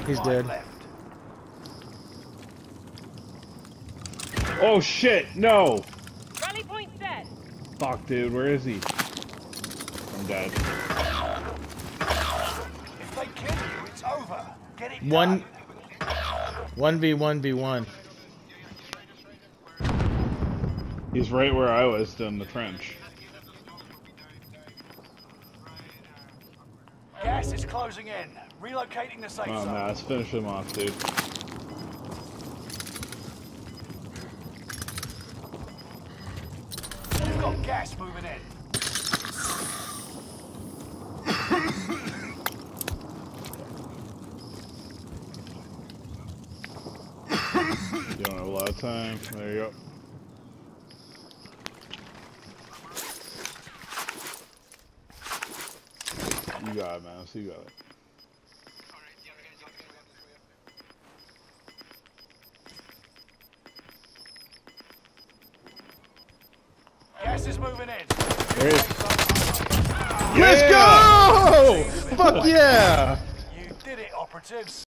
He's dead. Oh shit, no! Rally point set. Fuck, dude, where is he? I'm dead. If they kill you, it's over. Get it One. done. 1v1v1. He's right where I was in the trench. Gas is closing in. Relocating the safe Oh zone. man, let's finish him off, dude. You've got gas moving in. You don't have a lot of time. There you go. You got it, man. So you got it. Gas is moving in. There he is. Let's go! Fuck yeah! You did it, operatives.